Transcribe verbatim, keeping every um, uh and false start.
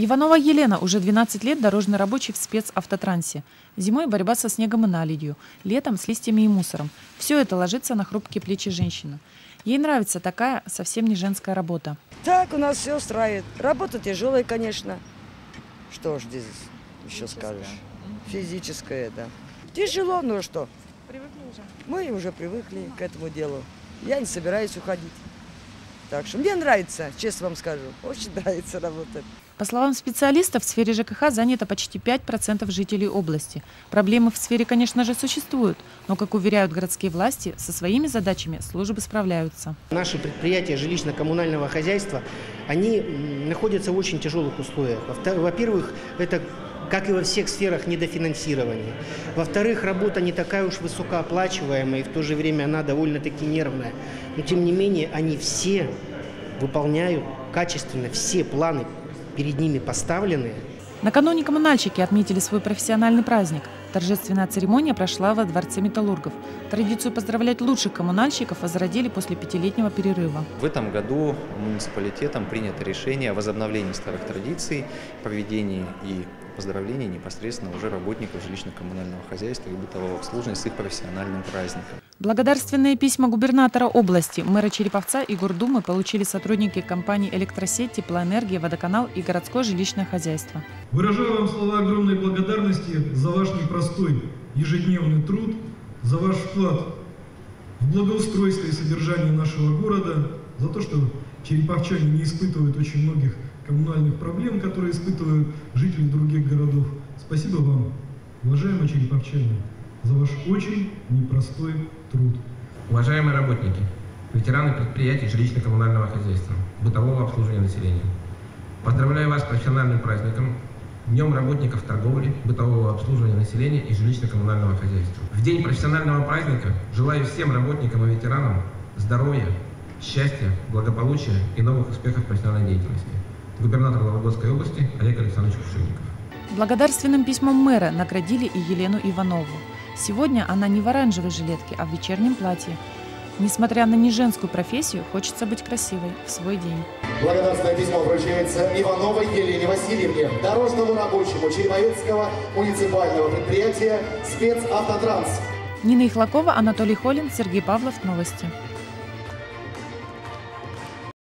Иванова Елена уже двенадцать лет дорожный рабочий в спецавтотрансе. Зимой борьба со снегом и наледью, летом с листьями и мусором. Все это ложится на хрупкие плечи женщины. Ей нравится такая совсем не женская работа. Так у нас все устраивает. Работа тяжелая, конечно. Что ж здесь еще скажешь? Физическая, да. Тяжело, ну что? Привыкли уже? Мы уже привыкли к этому делу. Я не собираюсь уходить. Так что мне нравится, честно вам скажу. Очень нравится работать. По словам специалистов, в сфере ЖКХ занято почти пять процентов жителей области. Проблемы в сфере, конечно же, существуют, но, как уверяют городские власти, со своими задачами службы справляются. Наши предприятия жилищно-коммунального хозяйства, они находятся в очень тяжелых условиях. Во-первых, это, как и во всех сферах, недофинансирование. Во-вторых, работа не такая уж высокооплачиваемая, и в то же время она довольно-таки нервная. Но, тем не менее, они все выполняют качественно все планы, перед ними поставленные. Накануне коммунальщики отметили свой профессиональный праздник. Торжественная церемония прошла во Дворце металлургов. Традицию поздравлять лучших коммунальщиков возродили после пятилетнего перерыва. В этом году муниципалитетом принято решение о возобновлении старых традиций, проведении и поздравлений непосредственно уже работников жилищно-коммунального хозяйства и бытового обслуживания с их профессиональным праздником. Благодарственные письма губернатора области, мэра Череповца и Гордумы получили сотрудники компаний «Электросеть», «Теплоэнергия», «Водоканал» и городское жилищное хозяйство. Выражаю вам слова огромной благодарности за ваш непростой ежедневный труд, за ваш вклад в благоустройство и содержание нашего города, за то, что череповчане не испытывают очень многих коммунальных проблем, которые испытывают жители других городов. Спасибо вам, уважаемые череповчане, за ваш очень непростой труд. Уважаемые работники, ветераны предприятий жилищно-коммунального хозяйства, бытового обслуживания населения, поздравляю вас с профессиональным праздником, Днем работников торговли, бытового обслуживания населения и жилищно-коммунального хозяйства. В день профессионального праздника желаю всем работникам и ветеранам здоровья, счастья, благополучия и новых успехов в профессиональной деятельности. Губернатор Вологодской области Олег Александрович Кувшинников. Благодарственным письмом мэра наградили и Елену Иванову. Сегодня она не в оранжевой жилетке, а в вечернем платье. Несмотря на неженскую профессию, хочется быть красивой в свой день. Благодарственное письмо вручается Ивановой Елене Васильевне, дорожному рабочему Череповецкого муниципального предприятия «Спецавтотранс». Нина Ихлакова, Анатолий Холин, Сергей Павлов. Новости.